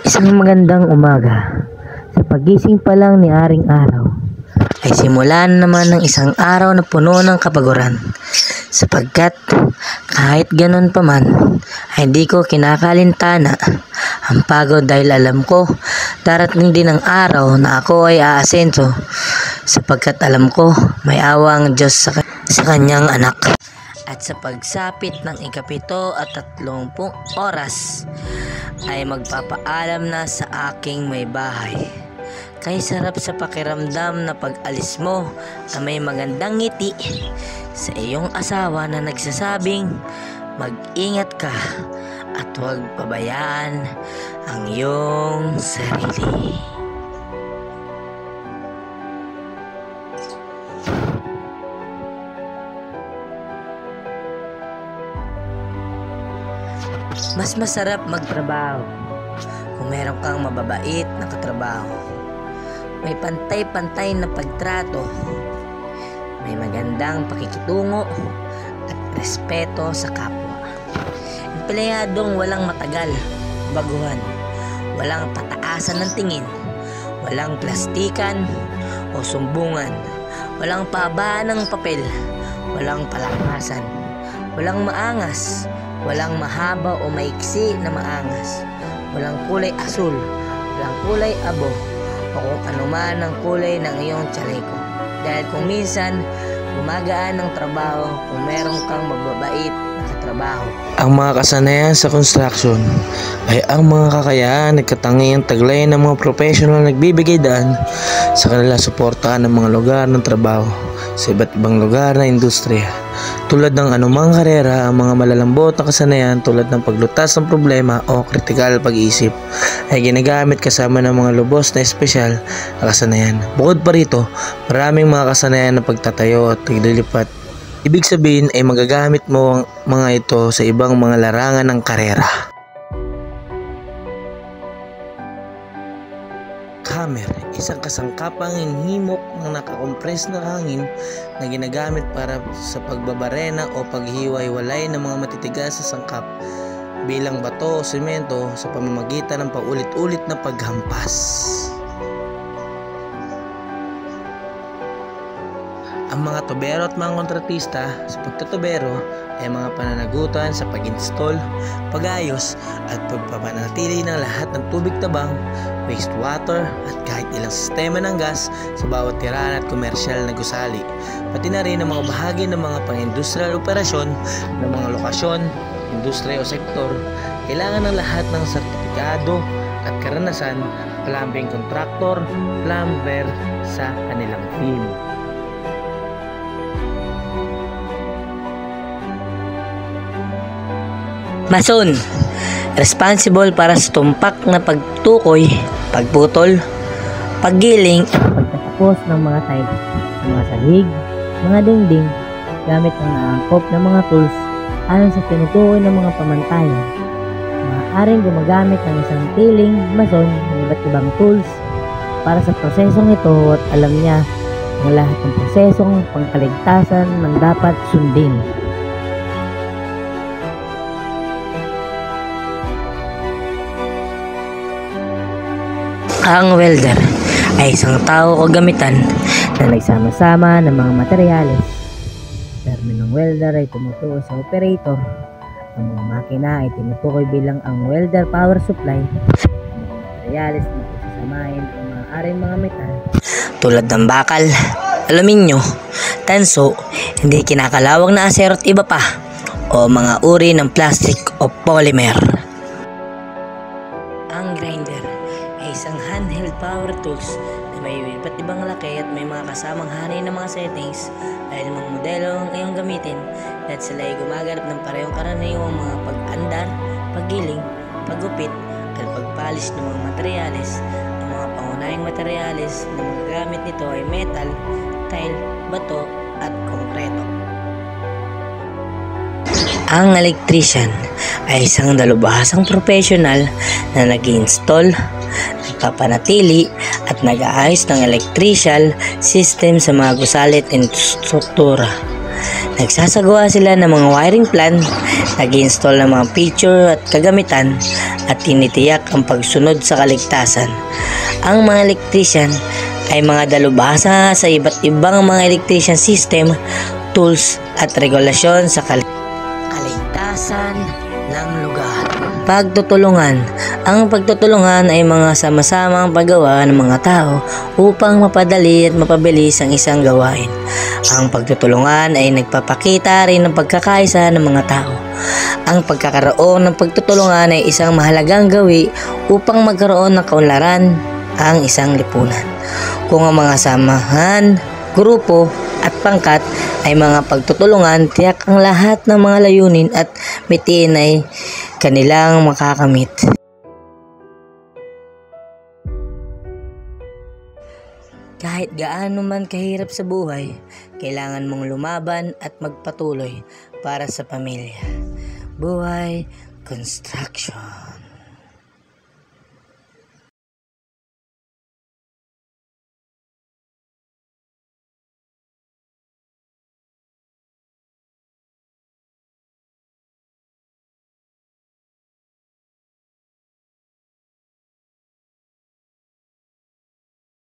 Isang magandang umaga, sa pagising pa lang ni Aring Araw, ay simulan naman ng isang araw na puno ng kapaguran. Sapagkat kahit ganun pa man, ay hindi ko kinakalintana ang pagod dahil alam ko darating din ang araw na ako ay aasenso. Sapagkat alam ko may awa ang Diyos sa kanyang anak. At sa pagsapit ng 7:30 oras ay magpapaalam na sa aking may bahay. Kay sarap sa pakiramdam na pag-alis mo na may magandang ngiti sa iyong asawa na nagsasabing mag-ingat ka at huwag pabayaan ang iyong sarili. Mas masarap magtrabaho kung meron kang mababait na katrabaho. May pantay-pantay na pagtrato, may magandang pakikitungo at respeto sa kapwa. Empleyadong walang matagal, baguhan, walang pataasan ng tingin, walang plastikan o sumbungan, walang pahabaan ng papel, walang palakasan, walang maangas, walang mahaba o maiksi na maangas, walang kulay asul, walang kulay abo, o kung anuman ang kulay ng iyong tsaleko. Dahil kung minsan, gumagaan ng trabaho kung meron kang magbabait na katrabaho. Ang mga kasanayan sa construction ay ang mga kakayahan at katangiang taglay ng mga professional na nagbibigay daan sa kanila suportahan ng mga lugar ng trabaho sa iba't ibang lugar na industriya. Tulad ng anumang karera, ang mga malalambot na kasanayan tulad ng paglutas ng problema o kritikal pag-iisip ay ginagamit kasama ng mga lubos na espesyal na kasanayan. Bukod pa rito, maraming mga kasanayan na pagtatayo at paglilipat. Ibig sabihin ay magagamit mo ang mga ito sa ibang mga larangan ng karera. Hammer, isang kasangkapang hinhimok ng nakakompres na hangin na ginagamit para sa pagbabarena o paghiwa-hiwalay ng mga matitigas sa sangkap bilang bato o semento sa pamamagitan ng paulit-ulit na paghampas. Ang mga tubero at mga kontratista sa pagtutubero ay mga pananagutan sa pag-install, pag-ayos at pagpapanatili ng lahat ng tubig tabang, wastewater at kahit ilang sistema ng gas sa bawat tirahan at komersyal na gusali. Pati na rin ang mga bahagi ng mga pang-industrial operasyon ng mga lokasyon, industriya o sektor. Kailangan ng lahat ng sertifikado at karanasan, plumbing contractor, plumber sa kanilang team. Mason, responsible para sa tumpak na pagtukoy, pagputol, paggiling at pagtatapos ng mga tiles, mga sahig, mga dingding, gamit ang naangkop ng mga tools ayon sa tinutukoy ng mga pamantayan. Maaaring gumagamit ng isang tiling mason ng iba't ibang tools para sa prosesong ito at alam niya ang lahat ng prosesong pangkaligtasan ng dapat sundin. Ang welder ay isang tao o gamitan na nagsama-sama ng mga materyales. Termo ng welder ay tumutukoy sa operator. Ang mga makina ay tinutukoy bilang ang welder power supply. Ang mga materyales na pagsasamahin ay maaaring mga metal tulad ng bakal, aluminyo, tanso, hindi kinakalawang na asero at iba pa, o mga uri ng plastic o polymer. Ang grinder ay isang handheld power tools na may iba't ibang laki at may mga kasamang hanay ng mga settings dahil mga modelo ang iyong gamitin at sila ay gumaganap ng parehong karaniwang mga pag-andar, paggiling, paggupit at pagpalis ng mga materyales. Ang mga pangunahing materyales na mga gamit nito ay metal, tile, bato at konkreto. Ang electrician ay isang dalubhasang professional na nag-install, nagpapanatili at nag-aayos ng electrical system sa mga gusali at struktura. Nagsasagawa sila ng mga wiring plan, nag-install ng mga feature at kagamitan, at tinitiyak ang pagsunod sa kaligtasan. Ang mga electrician ay mga dalubhasa sa iba't ibang mga electrician system, tools at regulasyon sa kaligtasan ng lugar. Pagtutulungan. Ang pagtutulungan ay mga sama-samang paggawa ng mga tao upang mapadali at mapabilis ang isang gawain. Ang pagtutulungan ay nagpapakita rin ng pagkakaisa ng mga tao. Ang pagkakaroon ng pagtutulungan ay isang mahalagang gawi upang magkaroon ng kaunlaran ang isang lipunan. Kung ang mga samahan, grupo at pangkat ay mga pagtutulungan, tiyak ang lahat ng mga layunin at mitiin ay kanilang makakamit. Kahit gaano man kahirap sa buhay, kailangan mong lumaban at magpatuloy para sa pamilya. Buhay Construction.